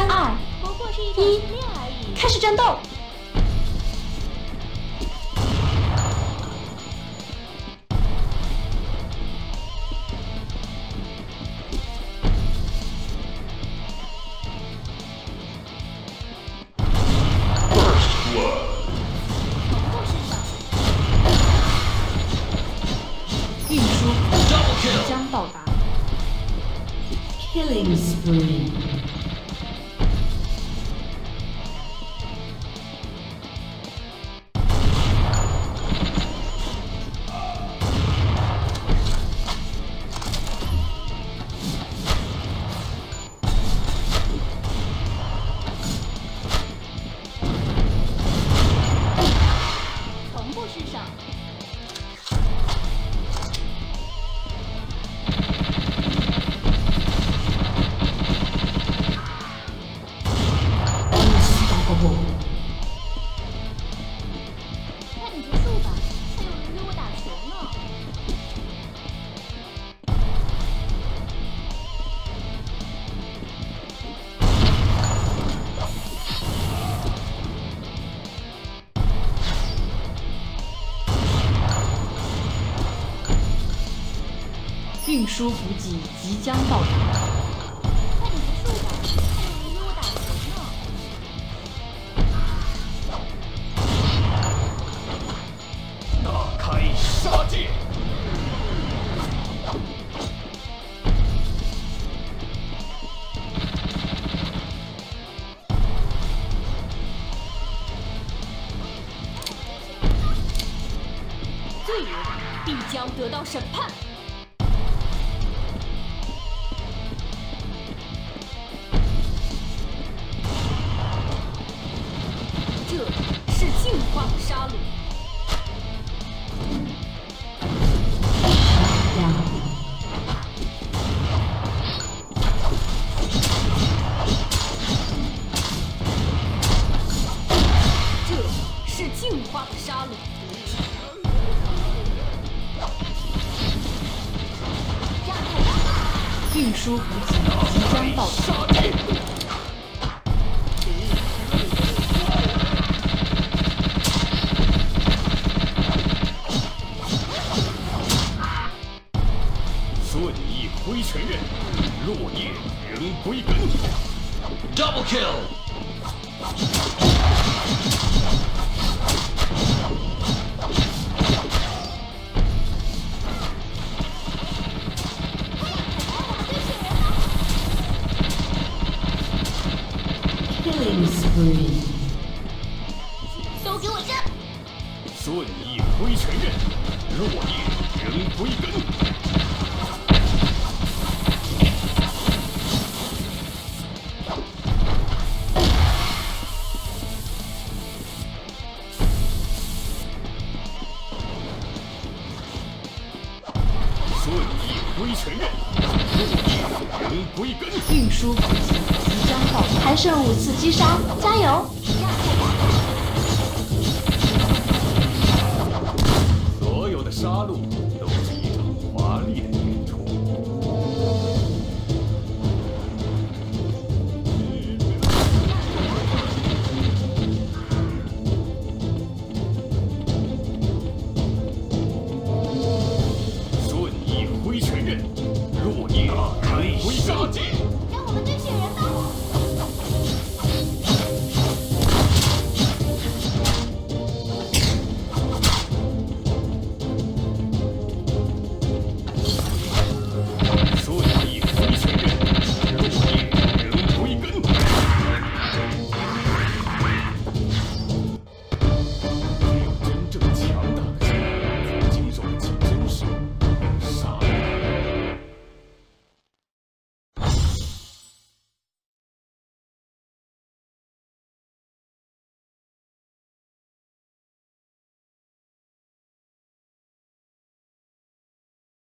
3、2、1，开始战斗！运输即将到达。Killing spree。 运输补给即将到达。 快点结束吧，还有人约我打球呢。 大开杀戒！ 罪人必将得到审判。 是净化的杀戮。这是净化的杀戮。 运输补给即将到达。 挥拳刃，落叶仍归根。Double kill。 Killing spree。 都给我站！ 顺意挥拳刃，落叶仍归根。 挥拳刃，人归根。 运输补给即将到达，还剩5次击杀，加油！ 所有的杀戮都是一场华丽的演出。顺意挥拳刃，落叶仍归根。 让我们这些人吧。